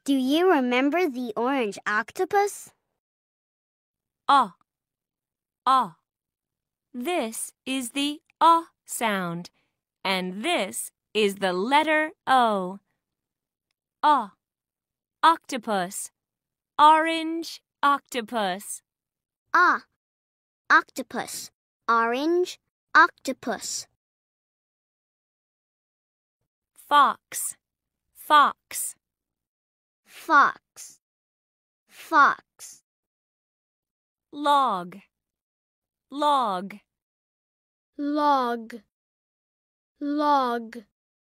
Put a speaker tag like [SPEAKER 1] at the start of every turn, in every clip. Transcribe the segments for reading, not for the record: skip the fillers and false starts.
[SPEAKER 1] Do you remember the orange octopus?
[SPEAKER 2] Ah. Ah. This is the ah sound, and this is the letter O. Ah. Octopus. Orange octopus.
[SPEAKER 1] Ah. Octopus. Orange octopus.
[SPEAKER 2] Fox. Fox.
[SPEAKER 1] Fox. Fox.
[SPEAKER 2] Log. Log.
[SPEAKER 1] Log. Log.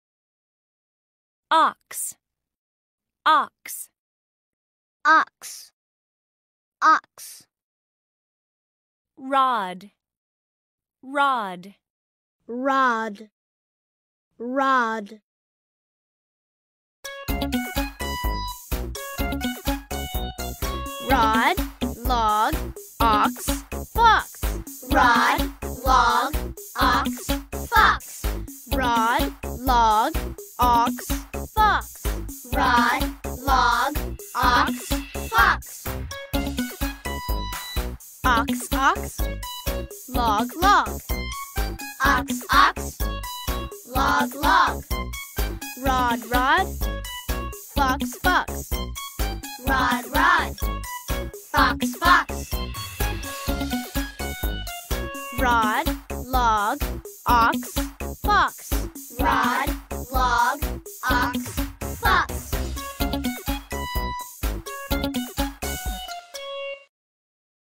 [SPEAKER 2] Ox. Ox.
[SPEAKER 1] Ox. Ox.
[SPEAKER 2] Rod. Rod.
[SPEAKER 1] Rod. Rod. Rod, log, ox, fox. Rod, log, ox, fox. Rod, log, ox, fox. Rod, log, ox, fox. Ox, ox, log, log. Ox, ox, log, log. Rod, rod, fox, fox. Rod, rod, fox, fox. Rod, log, ox, fox. Rod,